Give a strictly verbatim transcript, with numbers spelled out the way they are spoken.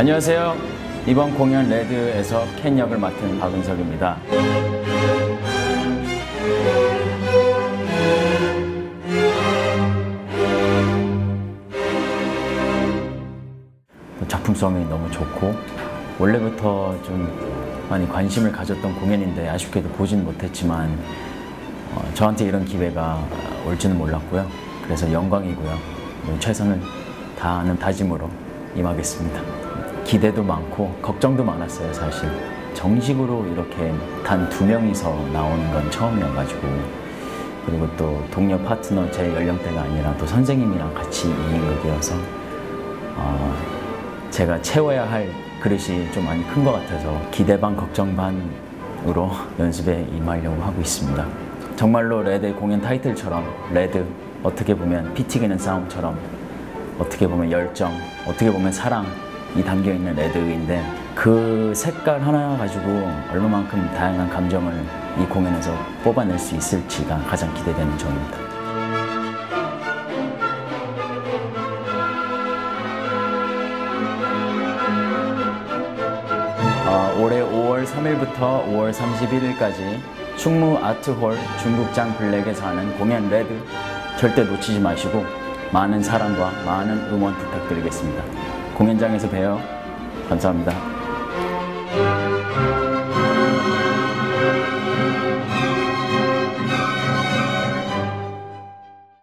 안녕하세요. 이번 공연 레드에서 켄 역을 맡은 박은석입니다. 작품성이 너무 좋고 원래부터 좀 많이 관심을 가졌던 공연인데 아쉽게도 보진 못했지만 어, 저한테 이런 기회가 올지는 몰랐고요. 그래서 영광이고요. 최선을 다하는 다짐으로 임하겠습니다. 기대도 많고 걱정도 많았어요. 사실 정식으로 이렇게 단 두 명이서 나오는 건 처음이어가지고, 그리고 또 동료 파트너 제 연령대가 아니라 또 선생님이랑 같이 이인극이어서 어, 제가 채워야 할 그릇이 좀 많이 큰 것 같아서 기대 반 걱정 반으로 연습에 임하려고 하고 있습니다. 정말로 레드의 공연 타이틀처럼 레드, 어떻게 보면 피 튀기는 싸움처럼, 어떻게 보면 열정, 어떻게 보면 사랑이 담겨있는 레드인데, 그 색깔 하나 가지고 얼마만큼 다양한 감정을 이 공연에서 뽑아낼 수 있을지가 가장 기대되는 점입니다. 어, 올해 오월 삼일부터 오월 삼십일일까지 충무 아트홀 중국장 블랙에서 하는 공연 레드 절대 놓치지 마시고 많은 사랑과 많은 응원 부탁드리겠습니다. 공연장에서 봬요. 감사합니다.